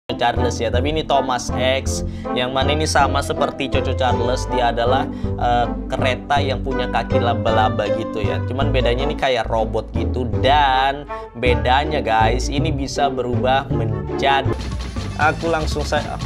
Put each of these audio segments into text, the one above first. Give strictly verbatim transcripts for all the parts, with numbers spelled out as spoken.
Charles ya, tapi ini Thomas X, yang mana ini sama seperti Coco Charles. Dia adalah uh, kereta yang punya kaki laba-laba gitu ya, cuman bedanya ini kayak robot gitu. Dan bedanya guys, ini bisa berubah menjadi, aku langsung saya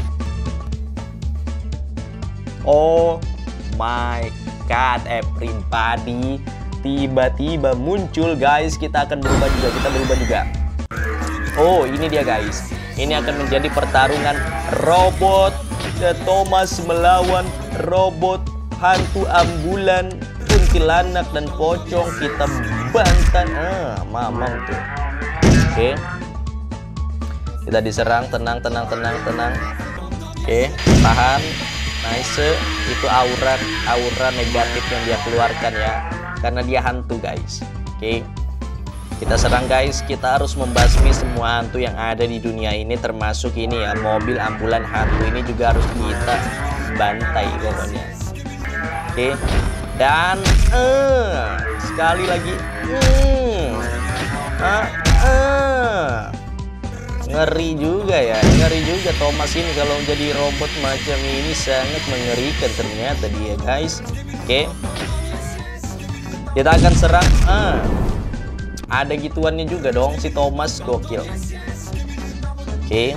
oh my god everybody, tiba-tiba muncul guys. Kita akan berubah juga, kita berubah juga. Oh ini dia guys, ini akan menjadi pertarungan robot Thomas melawan robot hantu ambulan, kuntilanak dan pocong. Kita bantai, ah mamang tuh. Oke, kita diserang, tenang tenang tenang tenang. Oke, tahan, nice. Itu aura aura negatif yang dia keluarkan ya, karena dia hantu guys. Oke, kita serang guys. Kita harus membasmi semua hantu yang ada di dunia ini, termasuk ini ya, mobil ambulan hantu ini juga harus kita bantai pokoknya. Oke, dan uh, sekali lagi uh, uh, uh. ngeri juga ya, ngeri juga Thomas ini kalau jadi robot macam ini, sangat mengerikan ternyata dia guys. Oke, kita akan serang. uh. Ada gituannya juga dong si Thomas, gokil. Oke,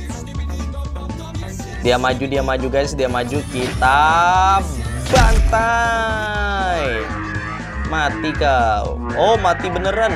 dia maju, dia maju guys, dia maju. Kita bantai, mati kau. Oh mati beneran.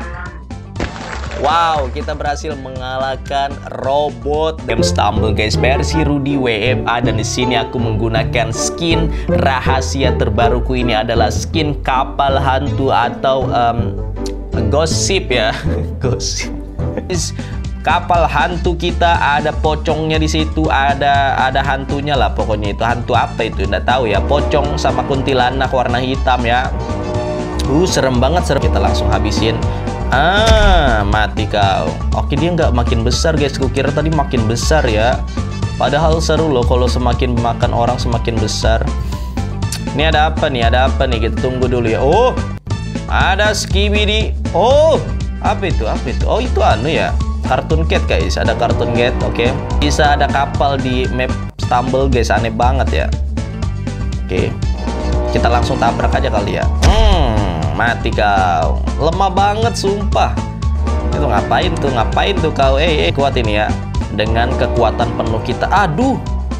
Wow, kita berhasil mengalahkan robot Game Stumble guys, versi Rudy W F A. Dan di sini aku menggunakan skin rahasia terbaruku. Ini adalah skin kapal hantu atau um, gosip ya, gosip. Kapal hantu kita, ada pocongnya di situ, ada ada hantunya lah pokoknya. Itu hantu apa itu nggak tahu ya, pocong sama kuntilanak warna hitam ya. Uh serem banget, serem. Kita langsung habisin. Ah mati kau. Oke, dia nggak makin besar guys, kukira tadi makin besar ya, padahal seru loh kalau semakin makan orang semakin besar. Ini ada apa nih, ada apa nih, kita tunggu dulu ya. Oh ada Skibidi. Oh apa itu, apa itu? Oh itu anu ya, Cartoon Cat guys, ada Cartoon Cat. Oke, okay. Bisa ada kapal di map Stumble guys, aneh banget ya. Oke, okay. Kita langsung tabrak aja kali ya. Hmm, mati kau, lemah banget sumpah. Itu ngapain tuh, ngapain tuh kau? Eh, eh kuat ini ya, dengan kekuatan penuh kita. Aduh,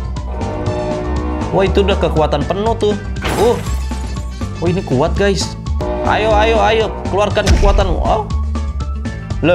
wah itu udah kekuatan penuh tuh. Uh, oh ini kuat guys. Ayo, ayo, ayo, keluarkan kekuatanmu. Oh, loh,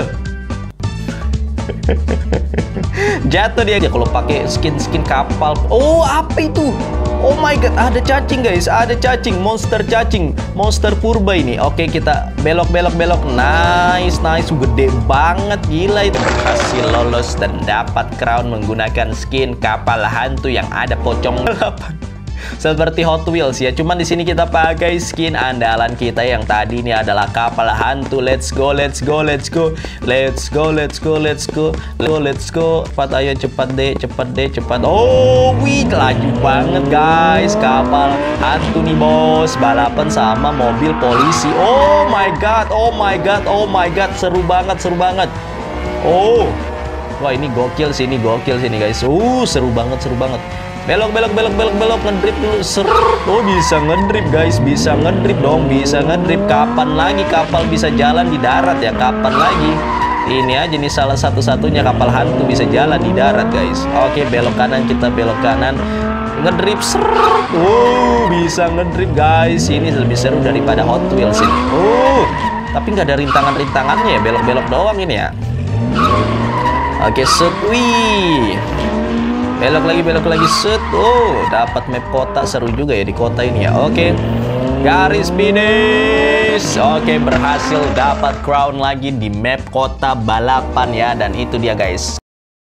jatuh dia aja kalau pakai skin-skin kapal. Oh, apa itu? Oh my god, ada cacing guys, ada cacing, monster cacing, monster purba ini. Oke, kita belok, belok, belok. Nice, nice, gede banget, gila itu. Berhasil lolos dan dapat crown menggunakan skin kapal hantu yang ada pocong delapan. Seperti Hot Wheels ya, cuman di sini kita pakai skin andalan kita yang tadi ini adalah kapal hantu. Let's go, let's go, let's go, let's go, let's go, let's go, let's go. Cepat, ayo cepat deh, cepat deh, cepat. Oh, wih, laju banget guys, kapal hantu nih bos, balapan sama mobil polisi. Oh my god, oh my god, oh my god, seru banget, seru banget. Oh, wah ini gokil sih, ini gokil sini guys. Uh, seru banget, seru banget. Belok, belok, belok, belok, belok, ngedrip dulu. Ser. Oh, bisa ngedrip guys, bisa ngedrip dong, bisa ngedrip. Kapan lagi kapal bisa jalan di darat ya? Kapan lagi? Ini aja nih salah satu-satunya kapal hantu bisa jalan di darat guys. Oke, belok kanan, kita belok kanan. Ngedrip, ser. Oh, bisa ngedrip guys. Ini lebih seru daripada Hot Wheels ini. Oh, tapi nggak ada rintangan-rintangannya ya, belok-belok doang ini ya. Oke, set. Wih. Belok lagi, belok lagi, set. Oh, dapat map kota, seru juga ya di kota ini ya. Oke, garis finish. Oke, berhasil dapat crown lagi di map kota balapan ya. Dan itu dia guys.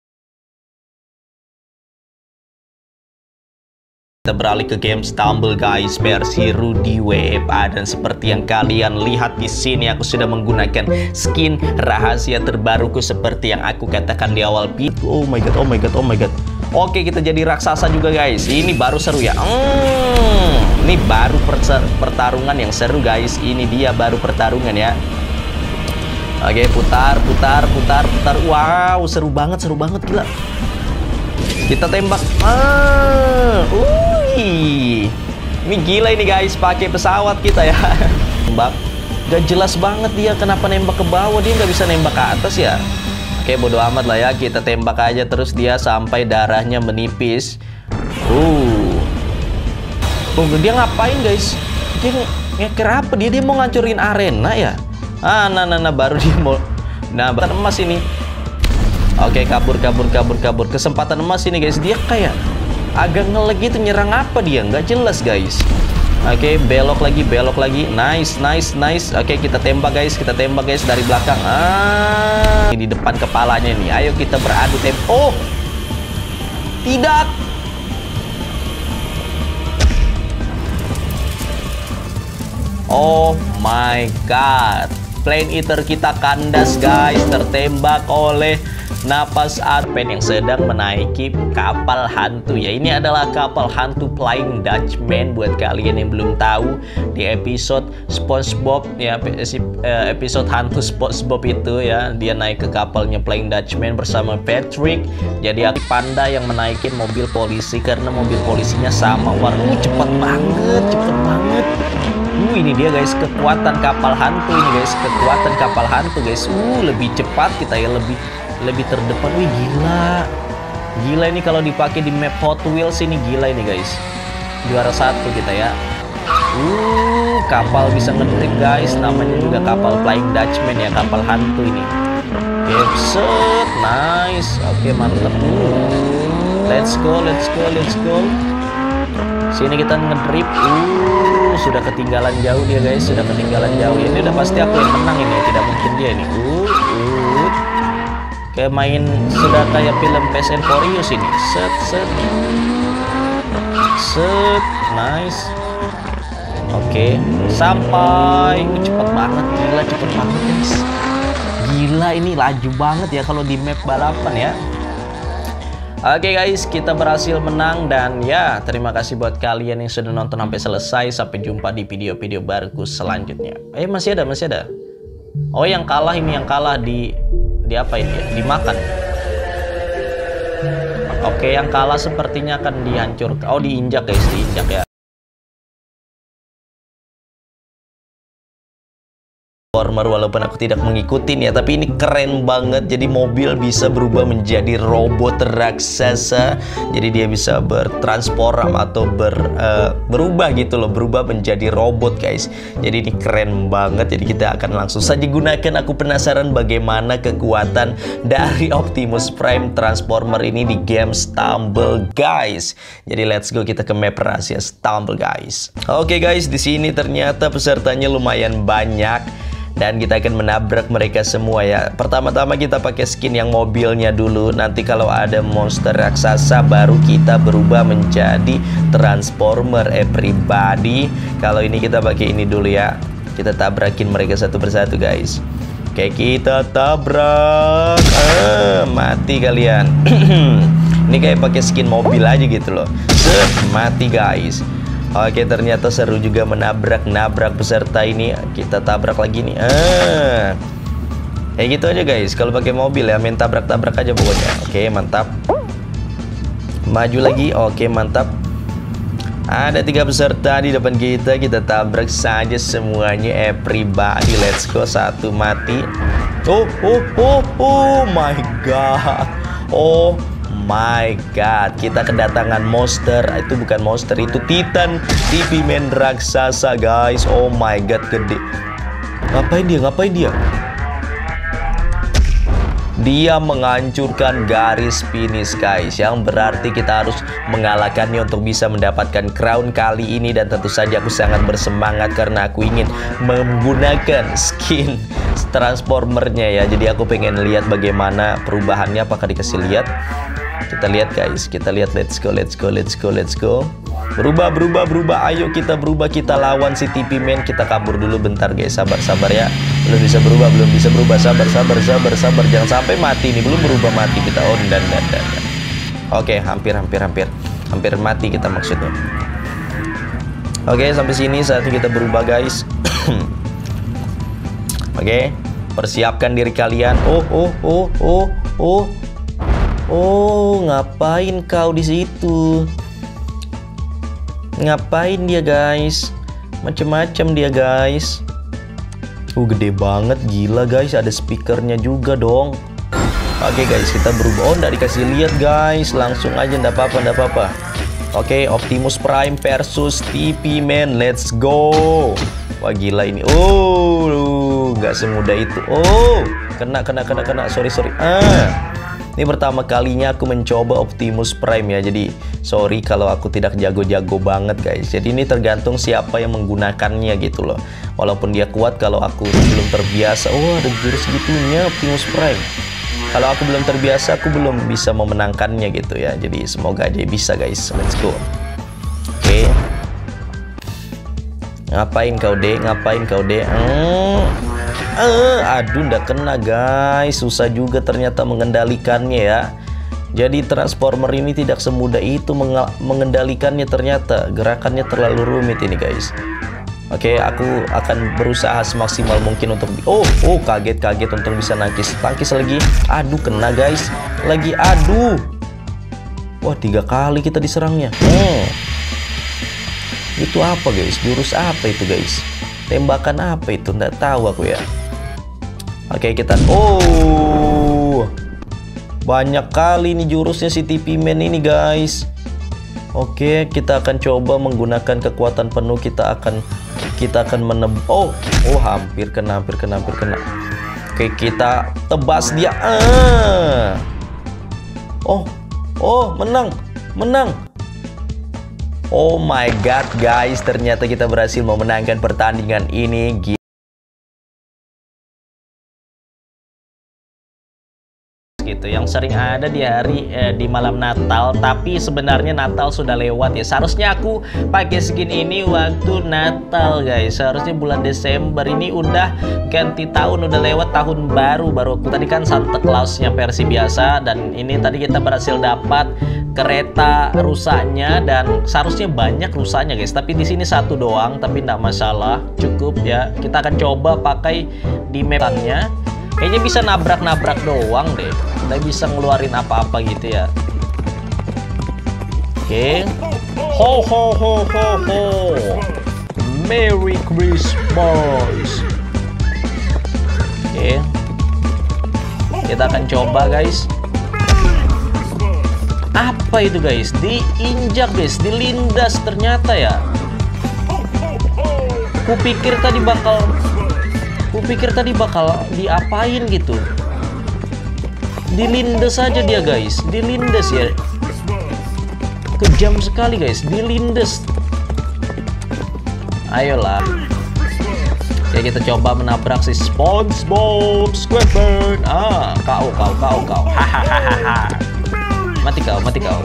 Kita beralih ke game Stumble guys, versi Rudy W F A. Dan seperti yang kalian lihat di sini, aku sudah menggunakan skin rahasia terbaruku seperti yang aku katakan di awal video. Oh my god, oh my god, oh my god. Oke, kita jadi raksasa juga guys. Ini baru seru ya. Hmm, ini baru pertarungan yang seru guys. Ini dia baru pertarungan ya. Oke, putar, putar, putar, putar. Wow, seru banget, seru banget, gila. Kita tembak. Ah, wih. Ini gila ini guys, pakai pesawat kita ya. Tembak. Gak jelas banget dia kenapa nembak ke bawah, dia nggak bisa nembak ke atas ya. Oke, bodo amat lah ya, kita tembak aja terus dia sampai darahnya menipis. Uh. Oh, dia ngapain guys? Dia ngeker apa? Dia dia mau ngancurin arena ya? Ah, nah, nah, nah, baru dia mau. Nah, kesempatan emas ini. Oke, kabur, kabur, kabur, kabur. Kesempatan emas ini guys. Dia kayak agak ngelag gitu, nyerang apa dia? Nggak jelas guys. Oke, belok lagi, belok lagi. Nice, nice, nice. Oke, kita tembak guys, kita tembak guys dari belakang. Ah, di depan kepalanya nih. Ayo kita beradu tembak. Oh, tidak. Oh my god. Plane Eater kita kandas guys, tertembak oleh napas Advent yang sedang menaiki kapal hantu ya. Ini adalah kapal hantu Flying Dutchman buat kalian yang belum tahu. Di episode SpongeBob ya, episode hantu SpongeBob itu ya, dia naik ke kapalnya Flying Dutchman bersama Patrick. Jadi aku panda yang menaikin mobil polisi karena mobil polisinya sama warna. Uh, cepet banget, cepet banget. Uh, ini dia guys, kekuatan kapal hantu ini guys, kekuatan kapal hantu guys. Uh, lebih cepat kita ya, lebih lebih terdepan. Wih, gila. Gila ini kalau dipakai di map Hot Wheels ini gila ini guys. Juara satu kita ya. Uh, kapal bisa ngedrift guys, namanya juga kapal Flying Dutchman ya, kapal hantu ini. Set, nice. Oke, mantap. Uh. Let's go, let's go, let's go. Sini kita ngedrift. Uh, sudah ketinggalan jauh dia guys, sudah ketinggalan jauh. Ini udah pasti aku yang menang ini, tidak mungkin dia ini. Uh, uh. Kayak main sudah kayak film Fast and Furious ini. Set, set. Set, nice. Oke, sampai. Uh, cepet banget, gila cepet banget guys. Gila ini laju banget ya kalau di map balapan ya. Oke guys, kita berhasil menang dan ya terima kasih buat kalian yang sudah nonton sampai selesai. Sampai jumpa di video-video baruku selanjutnya. Eh masih ada, masih ada. Oh yang kalah ini, yang kalah di di apa ini ya? Dimakan. Oke, yang kalah sepertinya akan dihancurkan. Oh diinjak guys, diinjak ya. Transformer walaupun aku tidak mengikutin ya, tapi ini keren banget. Jadi mobil bisa berubah menjadi robot raksasa. Jadi dia bisa bertransform atau ber, uh, berubah gitu loh, berubah menjadi robot guys. Jadi ini keren banget. Jadi kita akan langsung saja gunakan. Aku penasaran bagaimana kekuatan dari Optimus Prime Transformer ini di game Stumble guys. Jadi let's go, kita ke map rahasia Stumble guys. Oke guys, di sini ternyata pesertanya lumayan banyak. Dan kita akan menabrak mereka semua ya. Pertama-tama kita pakai skin yang mobilnya dulu. Nanti kalau ada monster raksasa baru kita berubah menjadi Transformer everybody. Kalau ini kita pakai ini dulu ya. Kita tabrakin mereka satu persatu guys. Oke, kita tabrak. Ah, mati kalian. Ini kayak pakai skin mobil aja gitu loh. Set, mati guys. Oke, ternyata seru juga menabrak-nabrak peserta ini. Kita tabrak lagi nih. Ah. Kayak gitu aja guys. Kalau pakai mobil ya, main tabrak-tabrak aja pokoknya. Oke, mantap. Maju lagi. Oke, mantap. Ada tiga peserta di depan kita. Kita tabrak saja semuanya everybody. Let's go. Satu mati. Oh, oh, oh, oh my god. Oh my god, kita kedatangan monster. Itu bukan monster, itu Titan T V Man raksasa guys. Oh my god, gede. Ngapain dia? Ngapain dia? Dia menghancurkan garis finish guys, yang berarti kita harus mengalahkannya untuk bisa mendapatkan crown kali ini. Dan tentu saja aku sangat bersemangat karena aku ingin menggunakan skin transformernya ya. Jadi aku pengen lihat bagaimana perubahannya. Apakah dikasih lihat? Kita lihat guys, kita lihat. Let's go, let's go, let's go, let's go. Berubah, berubah, berubah. Ayo kita berubah, kita lawan si T V Man. Kita kabur dulu bentar guys, sabar, sabar ya. Belum bisa berubah, belum bisa berubah. Sabar, sabar, sabar, sabar. Jangan sampai mati nih, belum berubah mati kita. Oh, dan, dan, dan, dan. Oke, hampir, hampir, hampir. Hampir mati kita maksudnya. Oke, sampai sini saatnya kita berubah guys. Oke, Persiapkan diri kalian. Oh, oh, oh, oh, oh. Oh, ngapain kau di situ? Ngapain dia, guys? Macem-macem dia, guys. Uh, gede banget, gila guys. Ada speakernya juga dong. Oke guys, kita berubah. Oh, nggak dikasih lihat guys. Langsung aja, nggak apa-apa, nggak apa-apa. Oke, Optimus Prime versus T P Man. Let's go. Wah, gila ini. Oh, nggak semudah itu. Oh, kena, kena, kena, kena. Sorry, sorry. Ah, ini pertama kalinya aku mencoba Optimus Prime ya. Jadi, sorry kalau aku tidak jago-jago banget guys. Jadi ini tergantung siapa yang menggunakannya gitu loh. Walaupun dia kuat, kalau aku belum terbiasa. Oh, ada jurus gitunya Optimus Prime. Kalau aku belum terbiasa, aku belum bisa memenangkannya gitu ya. Jadi semoga aja bisa guys. Let's go. Oke. Ngapain kau deh? Ngapain kau deh? Hmm. Uh, aduh, nggak kena guys. Susah juga ternyata mengendalikannya ya. Jadi Transformer ini tidak semudah itu mengendalikannya ternyata. Gerakannya terlalu rumit ini guys. Oke, aku akan berusaha semaksimal mungkin untuk... Oh, oh, kaget-kaget untuk bisa nangkis. Tangkis lagi. Aduh, kena guys. Lagi, aduh. Wah, tiga kali kita diserangnya. Hmm. Itu apa guys? Jurus apa itu guys? Tembakan apa itu? Nggak tahu aku ya. Oke, kita... Oh, banyak kali nih jurusnya si T P Man ini guys. Oke, kita akan coba menggunakan kekuatan penuh. Kita akan kita akan meneb... Oh, oh, hampir kena, hampir kena, hampir kena. Oke, kita tebas dia. Ah. Oh, oh, menang, menang. Oh my god guys, ternyata kita berhasil memenangkan pertandingan ini. Gitu yang sering ada di hari eh, di malam Natal, tapi sebenarnya Natal sudah lewat ya. Seharusnya aku pakai skin ini waktu Natal guys. Seharusnya bulan Desember, ini udah ganti tahun, udah lewat tahun baru. Baru aku tadi kan Santa Claus-nya versi biasa, dan ini tadi kita berhasil dapat kereta rusaknya, dan seharusnya banyak rusaknya guys. Tapi di sini satu doang, tapi enggak masalah, cukup ya. Kita akan coba pakai di map-nya. Kayaknya bisa nabrak-nabrak doang deh. Nggak bisa ngeluarin apa-apa gitu ya. Oke. Ho ho ho ho ho. Merry Christmas. Oke. Kita akan coba guys. Apa itu guys? Diinjak guys, dilindas ternyata ya. Kupikir tadi bakal Kupikir tadi bakal diapain gitu. Dilindes aja dia guys. Dilindes ya. Kejam sekali guys. Dilindes. Ayolah. Ya, kita coba menabrak si SpongeBob SquarePants. Ah, kau, kau, kau, kau. Hahaha. Mati kau, mati kau.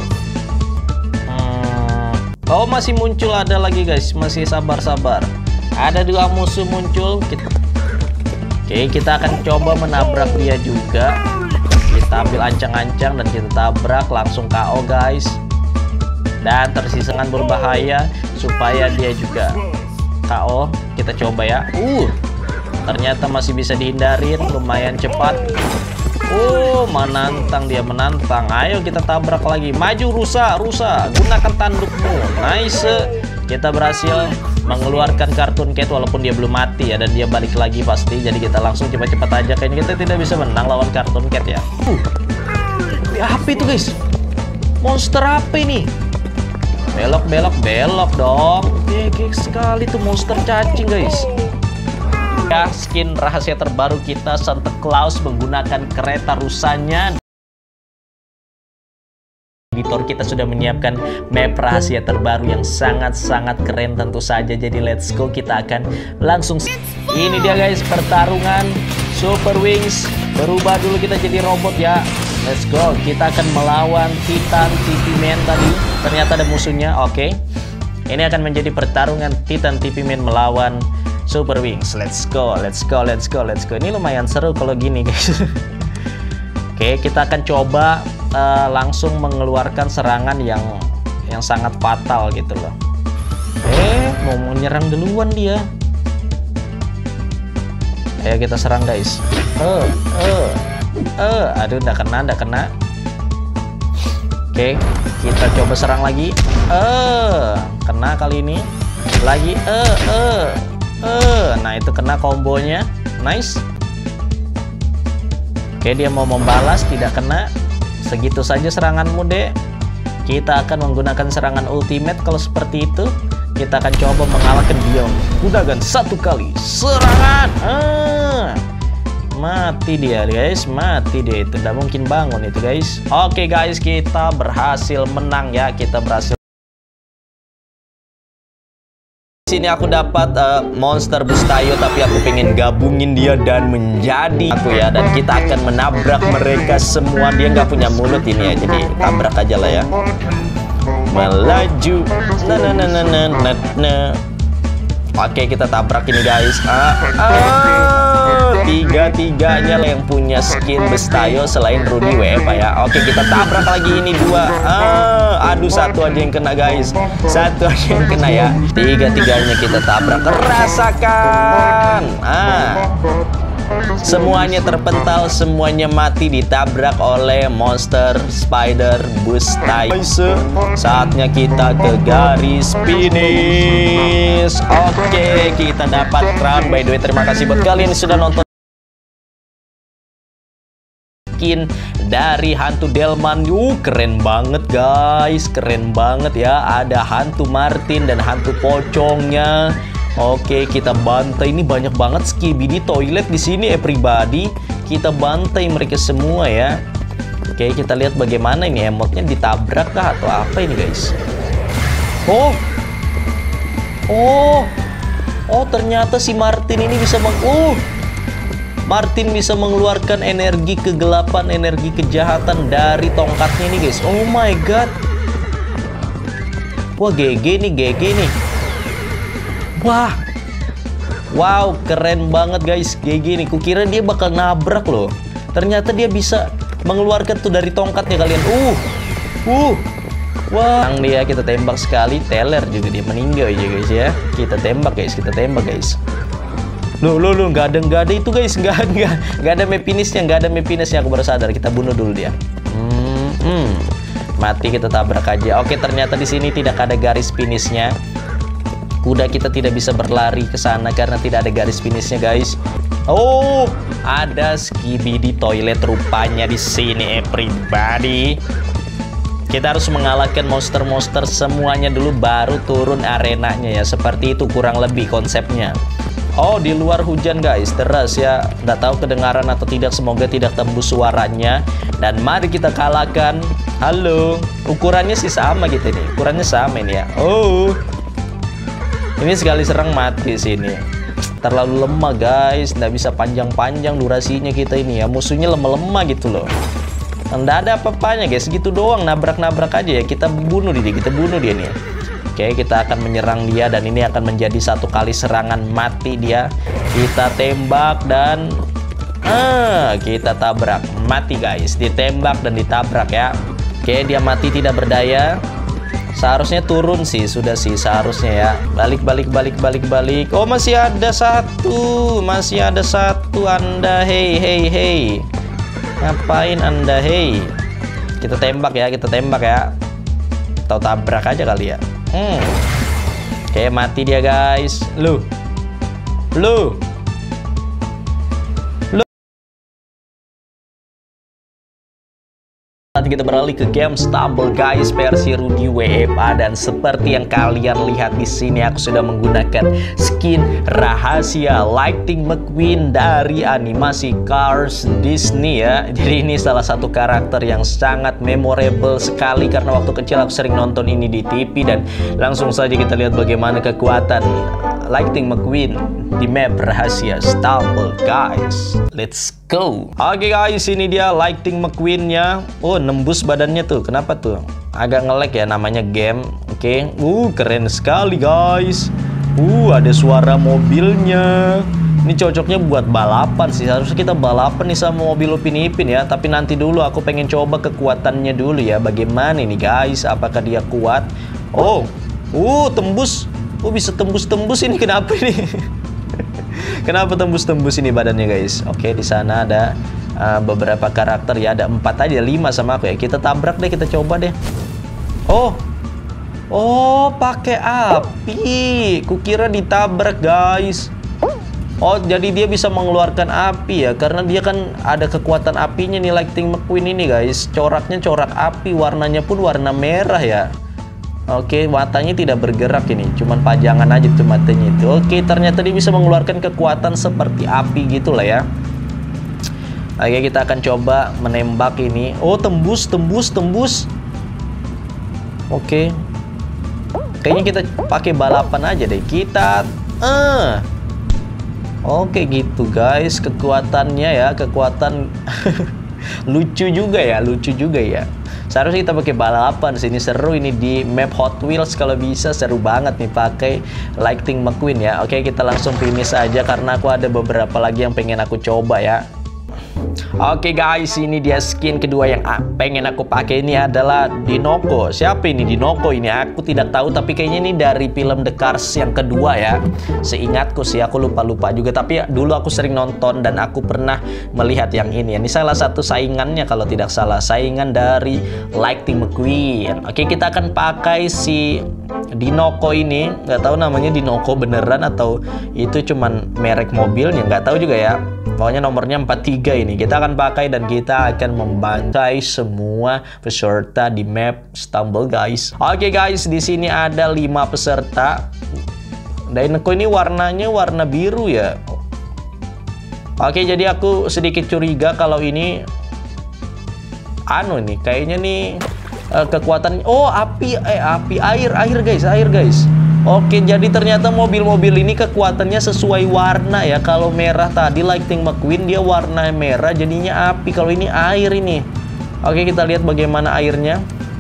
Hmm. Oh, masih muncul ada lagi guys. Masih sabar-sabar. Ada dua musuh muncul. Kita Oke, kita akan coba menabrak dia juga. Kita ambil ancang-ancang dan kita tabrak, langsung K O guys. Dan tersisakan berbahaya supaya dia juga K O. Kita coba ya. Uh, ternyata masih bisa dihindarin, lumayan cepat. Oh, menantang dia, menantang. Ayo kita tabrak lagi. Maju rusa, rusa. Gunakan tandukmu. Nice. Kita berhasil mengeluarkan Cartoon Cat walaupun dia belum mati ya, dan dia balik lagi pasti. Jadi kita langsung cepat-cepat aja. Kayaknya kita tidak bisa menang lawan Cartoon Cat ya. Uh, apa itu guys? Monster apa ini? Belok, belok, belok dong. Gede sekali tuh monster cacing guys. Ya, skin rahasia terbaru kita Santa Claus menggunakan kereta rusanya. Editor kita sudah menyiapkan map rahasia terbaru yang sangat-sangat keren tentu saja. Jadi let's go, kita akan langsung. Ini dia guys, pertarungan Super Wings. Berubah dulu kita jadi robot ya. Let's go, kita akan melawan Titan T P Man tadi. Ternyata ada musuhnya. Oke, ini akan menjadi pertarungan Titan T P Man melawan Super Wings. Let's go, let's go, let's go, let's go. Ini lumayan seru kalau gini guys. Oke, kita akan coba uh, langsung mengeluarkan serangan yang yang sangat fatal gitu loh. Eh, mau menyerang duluan dia. Ayo kita serang guys. Eh, eh, eh, aduh, udah kena, udah kena. Oke, kita coba serang lagi. Eh, kena kali ini. Lagi, eh, eh, eh. Nah itu kena kombonya, nice. Oke, dia mau membalas, tidak kena. Segitu saja seranganmu, Dek. Kita akan menggunakan serangan ultimate kalau seperti itu. Kita akan coba mengalahkan dia. Gunakan satu kali serangan. Ah, mati dia guys, mati dia itu. Tidak mungkin bangun itu guys. Oke guys, kita berhasil menang ya. Kita berhasil. Sini aku dapat uh, monster Bustayo, tapi aku pengen gabungin dia dan menjadi aku ya. Dan kita akan menabrak mereka semua. Dia nggak punya mulut ini ya, jadi tabrak aja lah ya. Melaju, nah nah nah nah nah nah nah. Oke, kita tabrak ini guys. Ah, ah, tiga tiganya lah yang punya skin Bustayo selain Rudy W F ya. Oke, kita tabrak lagi ini dua. Ah, aduh, satu aja yang kena guys. Satu aja yang kena ya. Tiga tiganya kita tabrak. Rasakan. Ah. Semuanya terpental, semuanya mati ditabrak oleh monster Spider Bustayo. Saatnya kita ke garis finish. Oke, kita dapat crown. By the way, terima kasih buat kalian yang sudah nonton skin dari hantu Delman. Yuh, keren banget guys, keren banget ya. Ada hantu Martin dan hantu pocongnya. Oke, kita bantai. Ini banyak banget Skibidi Toilet di sini ya pribadi. Kita bantai mereka semua ya. Oke, kita lihat bagaimana ini emotnya, ditabrak kah atau apa ini guys? Oh, oh, oh, ternyata si Martin ini bisa meng, uh, Martin bisa mengeluarkan energi kegelapan, energi kejahatan dari tongkatnya ini guys. Oh my god. Wah, G G nih, G G nih. Wah, wow, keren banget guys, G G nih. Kukira dia bakal nabrak loh. Ternyata dia bisa mengeluarkan tuh dari tongkatnya kalian. Uh, uh, wah. Wow. Dia kita tembak sekali, teler juga dia meninggal aja guys ya. Kita tembak guys, kita tembak guys. Loh, loh, loh, nggak ada, nggak ada itu guys, nggak, nggak, nggak ada map finishnya, nggak ada map finishnya. Aku baru sadar. Kita bunuh dulu dia. Hmm, hmm. Mati, kita tabrak aja. Oke, ternyata di sini tidak ada garis finishnya. Kuda kita tidak bisa berlari ke sana karena tidak ada garis finishnya guys. Oh, ada Skibidi Toilet rupanya di sini everybody. Kita harus mengalahkan monster-monster semuanya dulu baru turun arenanya ya. Seperti itu kurang lebih konsepnya. Oh, di luar hujan guys, deras ya. Nggak tahu kedengaran atau tidak, semoga tidak tembus suaranya. Dan mari kita kalahkan. Halo, ukurannya sih sama gitu nih. Ukurannya sama ini ya. Oh, ini sekali serang mati sini. Terlalu lemah guys, nggak bisa panjang-panjang durasinya kita ini ya. Musuhnya lemah-lemah gitu loh. Nggak ada apa-apanya guys, gitu doang, nabrak-nabrak aja ya. Kita bunuh dia, kita bunuh dia nih. Oke, kita akan menyerang dia dan ini akan menjadi satu kali serangan mati dia. Kita tembak dan ah, kita tabrak. Mati guys, ditembak dan ditabrak ya. Oke, dia mati tidak berdaya. Seharusnya turun sih, sudah sih seharusnya ya. Balik, balik, balik, balik, balik. Oh, masih ada satu, masih ada satu Anda, hey, hey, hey. Ngapain Anda, hey? Kita tembak ya, kita tembak ya. Atau tabrak aja kali ya. Hmm. Oke, mati dia guys. Lu, lu. Nanti kita beralih ke game Stumble guys, versi Rudy W F A. Dan seperti yang kalian lihat di sini, aku sudah menggunakan skin rahasia Lightning McQueen dari animasi Cars Disney ya. Jadi ini salah satu karakter yang sangat memorable sekali karena waktu kecil aku sering nonton ini di T V. Dan langsung saja kita lihat bagaimana kekuatan Lightning McQueen di map rahasia Stumble guys. Let's go. Oke guys, ini dia Lightning McQueen-nya. Oh, nembus badannya tuh. Kenapa tuh? Agak nge-lag ya, namanya game. Oke. Uh, keren sekali guys. Uh, ada suara mobilnya. Ini cocoknya buat balapan sih. Harusnya kita balapan nih sama mobil Upin Ipin ya. Tapi nanti dulu aku pengen coba kekuatannya dulu ya. Bagaimana ini guys? Apakah dia kuat? Oh. Uh, tembus. Oh, bisa tembus-tembus ini, kenapa ini? Kenapa tembus-tembus ini badannya guys? Oke, di sana ada uh, beberapa karakter ya, ada empat aja, lima sama aku ya. Kita tabrak deh, kita coba deh. Oh, oh, pakai api. Kukira ditabrak guys. Oh, jadi dia bisa mengeluarkan api ya, karena dia kan ada kekuatan apinya nih, Lightning McQueen ini guys. Coraknya corak api, warnanya pun warna merah ya. Oke, matanya tidak bergerak ini, cuman pajangan aja tuh matanya itu. Oke, ternyata dia bisa mengeluarkan kekuatan seperti api gitu lah ya. Oke, kita akan coba menembak ini. Oh, tembus, tembus, tembus. Oke, kayaknya kita pakai balapan aja deh. Kita, eh, oke gitu guys, kekuatannya ya, kekuatan lucu juga ya, lucu juga ya. Seharusnya kita pakai balapan sini, seru ini di map Hot Wheels kalau bisa, seru banget nih pakai Lightning McQueen ya. Oke, kita langsung finish aja karena aku ada beberapa lagi yang pengen aku coba ya. Oke guys, ini dia skin kedua yang pengen aku pakai, ini adalah Dinoco. Siapa ini Dinoco ini? Aku tidak tahu, tapi kayaknya ini dari film The Cars yang kedua ya. Seingatku sih, aku lupa-lupa juga. Tapi dulu aku sering nonton dan aku pernah melihat yang ini. Ini salah satu saingannya kalau tidak salah, saingan dari Lightning McQueen. Oke, kita akan pakai si Dinoco ini. Nggak tahu namanya Dinoco beneran atau itu cuman merek mobilnya, nggak tahu juga ya. Pokoknya nomornya empat tiga ini kita akan pakai dan kita akan membantai semua peserta di map Stumble guys. Oke guys, di sini ada lima peserta. Dinoco ini warnanya warna biru ya. Oke, jadi aku sedikit curiga kalau ini anu nih, kayaknya nih uh, kekuatan. Oh, api eh api air, air guys, air guys. Oke, jadi ternyata mobil-mobil ini kekuatannya sesuai warna ya. Kalau merah tadi Lightning McQueen dia warna merah, jadinya api. Kalau ini air ini. Oke, kita lihat bagaimana airnya.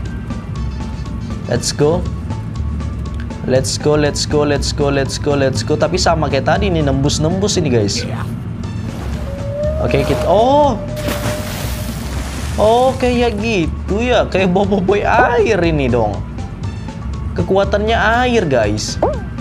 Let's go. Let's go, let's go, let's go, let's go, let's go. Tapi sama kayak tadi nih, nembus-nembus ini guys. Oke, kita oh. Oh, kayak gitu ya. Kayak boboiboy air ini dong. Kekuatannya air guys.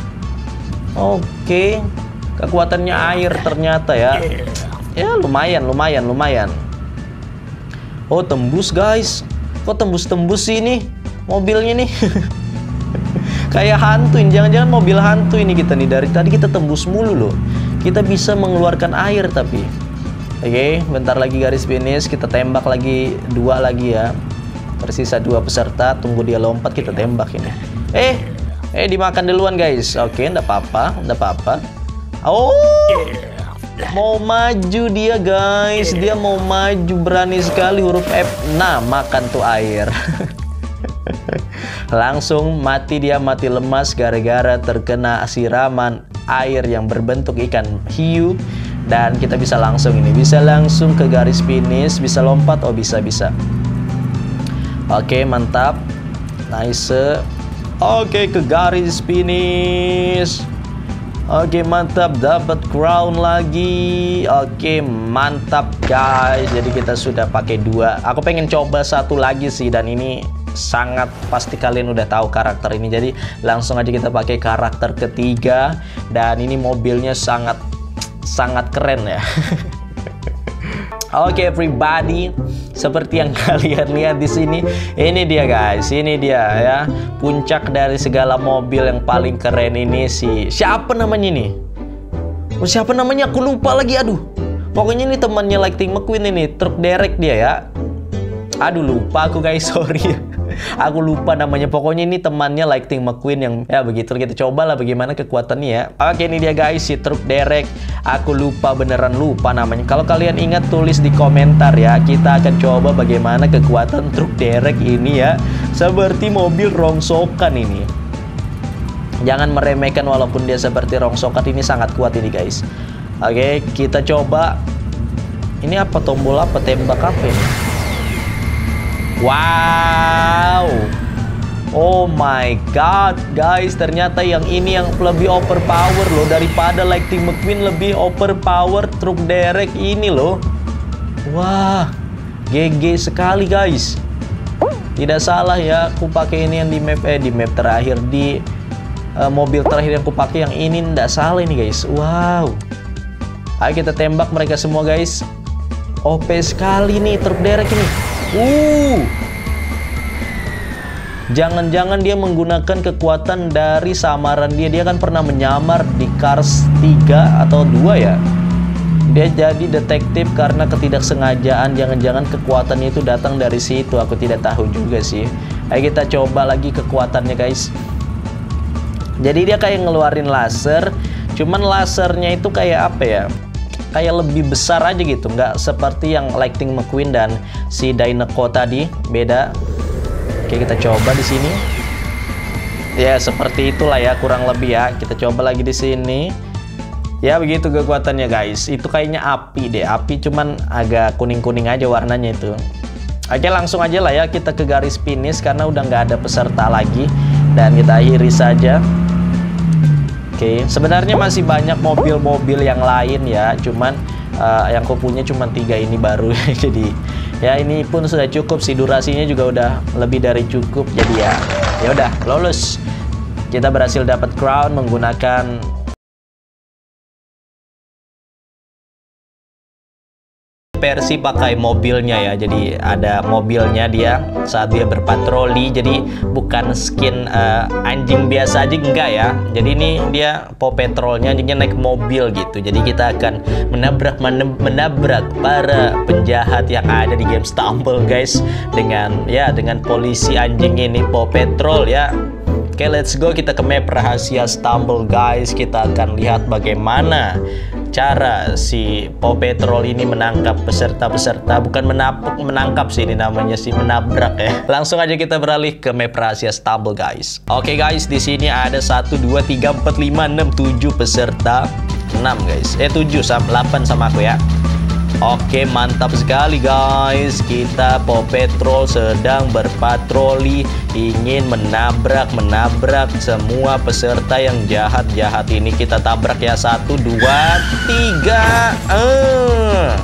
Oke, kekuatannya air ternyata ya. Ya lumayan, lumayan, lumayan. Oh, tembus guys. Kok tembus-tembus sih ini mobilnya nih? Kayak hantu ini, jangan-jangan mobil hantu ini kita nih. Dari tadi kita tembus mulu loh. Kita bisa mengeluarkan air tapi. Oke, bentar lagi garis finish. Kita tembak lagi dua lagi ya. Tersisa dua peserta. Tunggu dia lompat, kita tembak ini. Eh, eh dimakan duluan guys. Oke, enggak apa-apa, enggak apa-apa. Oh, mau maju dia guys. Dia mau maju, berani sekali huruf F. Nah, makan tuh air. Langsung mati dia, mati lemas gara-gara terkena siraman air yang berbentuk ikan hiu. Dan kita bisa langsung ini, bisa langsung ke garis finish, bisa lompat. Oh, bisa-bisa. Oke, mantap. Nice. Oke, ke garis finish. Oke, mantap, dapat crown lagi. Oke, mantap guys. Jadi kita sudah pakai dua. Aku pengen coba satu lagi sih, dan ini sangat pasti kalian udah tahu karakter ini. Jadi langsung aja kita pakai karakter ketiga. Dan ini mobilnya sangat sangat keren ya. Oke, everybody, seperti yang kalian lihat di sini, ini dia guys, ini dia ya, puncak dari segala mobil yang paling keren ini si siapa namanya ini? Oh, siapa namanya? Aku lupa lagi, aduh. Pokoknya ini temannya Lightning McQueen ini, truk derek dia ya. Aduh, lupa aku guys, sorry. Aku lupa namanya. Pokoknya ini temannya Lightning McQueen yang ya begitu. Kita cobalah bagaimana kekuatannya ya. Oke, ini dia guys, si truk derek. Aku lupa, beneran lupa namanya. Kalau kalian ingat tulis di komentar ya. Kita akan coba bagaimana kekuatan truk derek ini ya. Seperti mobil rongsokan ini. Jangan meremehkan walaupun dia seperti rongsokan, ini sangat kuat ini guys. Oke, kita coba. Ini apa, tombol apa, tembak apa ini? Wow. Oh my god guys, ternyata yang ini yang lebih overpower loh. Daripada Lightning McQueen, lebih overpower truk derek ini loh. Wah, G G sekali guys. Tidak salah ya, aku pakai ini yang di map eh di map terakhir, di uh, mobil terakhir yang aku pakai yang ini, tidak salah ini guys. Wow. Ayo kita tembak mereka semua guys. O P sekali nih truk derek ini. Uh. Jangan-jangan dia menggunakan kekuatan dari samaran dia. Dia kan pernah menyamar di Cars tiga atau dua ya. Dia jadi detektif karena ketidaksengajaan. Jangan-jangan kekuatannya itu datang dari situ. Aku tidak tahu juga sih. Ayo kita coba lagi kekuatannya guys. Jadi dia kayak ngeluarin laser. Cuman lasernya itu kayak apa ya, kayak lebih besar aja gitu. Nggak seperti yang Lightning McQueen dan si Dinoco tadi. Beda. Oke, kita coba di sini. Ya, seperti itulah ya, kurang lebih ya. Kita coba lagi di sini. Ya, begitu kekuatannya guys. Itu kayaknya api deh. Api cuman agak kuning-kuning aja warnanya itu. Oke, langsung aja lah ya kita ke garis finish karena udah nggak ada peserta lagi. Dan kita akhiri saja. Oke, sebenarnya masih banyak mobil-mobil yang lain ya. Cuman uh, yang aku punya cuma tiga ini baru. Jadi ya ini pun sudah cukup sih, durasinya juga udah lebih dari cukup. Jadi ya, ya udah lolos. Kita berhasil dapat crown menggunakan versi pakai mobilnya ya. Jadi ada mobilnya dia saat dia berpatroli. Jadi bukan skin uh, anjing biasa aja, enggak ya. Jadi ini dia Paw Patrolnya anjingnya naik mobil gitu. Jadi kita akan menabrak menabrak para penjahat yang ada di game Stumble guys, dengan ya dengan polisi anjing ini Paw Patrol ya. Oke, let's go, kita ke map rahasia Stumble guys. Kita akan lihat bagaimana cara si Paw Patrol ini menangkap peserta-peserta. Bukan menapuk, menangkap sih, ini namanya sih menabrak ya. Langsung aja kita beralih ke map rahasia Stumble guys. Oke guys, di sini ada satu, dua, tiga, empat, lima, enam, tujuh peserta. enam guys, eh tujuh, delapan sama aku ya. Oke, mantap sekali guys. Kita Paw Patrol sedang berpatroli, ingin menabrak menabrak semua peserta yang jahat-jahat ini. Kita tabrak ya, satu, dua, tiga. uh.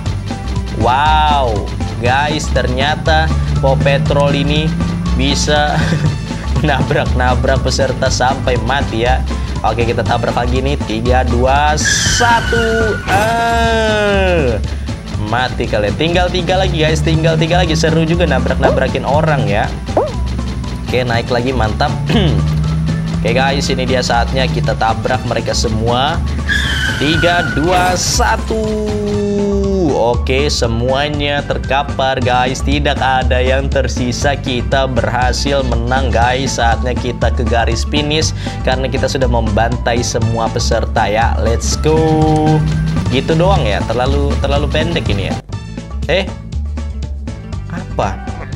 Wow guys, ternyata Paw Patrol ini bisa nabrak-nabrak peserta sampai mati ya. Oke, kita tabrak lagi nih. Tiga, dua, satu. Ah, mati kalian. Tinggal tiga lagi guys. Tinggal tiga lagi. Seru juga nabrak-nabrakin orang ya. Oke, naik lagi. Mantap. Oke guys, ini dia saatnya kita tabrak mereka semua. Tiga, dua, satu. Oke, semuanya terkapar guys. Tidak ada yang tersisa. Kita berhasil menang guys. Saatnya kita ke garis finish karena kita sudah membantai semua peserta ya. Let's go. Gitu doang ya. Terlalu terlalu pendek ini ya. Eh, apa?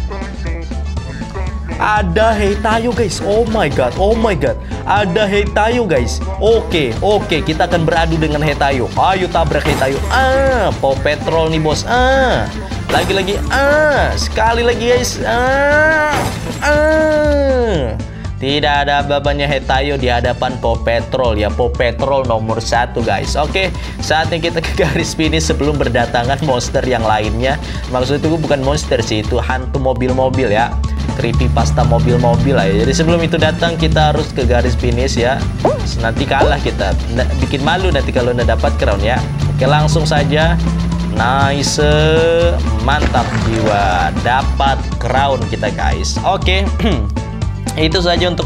Ada Hetayo guys. Oh my god, oh my god. Ada Hetayo guys. Oke, oke, kita akan beradu dengan Hetayo. Ayo tabrak Hetayo. Ah, Paw Patrol nih bos. Ah, lagi-lagi. Ah, sekali lagi guys. Ah, ah. Tidak ada babanya Hetayo di hadapan Paw Patrol ya. Paw Patrol nomor satu guys. Oke, saatnya kita ke garis finish sebelum berdatangan monster yang lainnya. Maksud itu bukan monster sih, itu hantu mobil-mobil ya. Creepypasta mobil-mobil lah ya. Jadi sebelum itu datang kita harus ke garis finish ya. Nanti kalah kita, N bikin malu nanti kalau udah dapat crown ya. Oke, langsung saja. Nice, mantap jiwa, dapat crown kita guys. Oke, itu saja untuk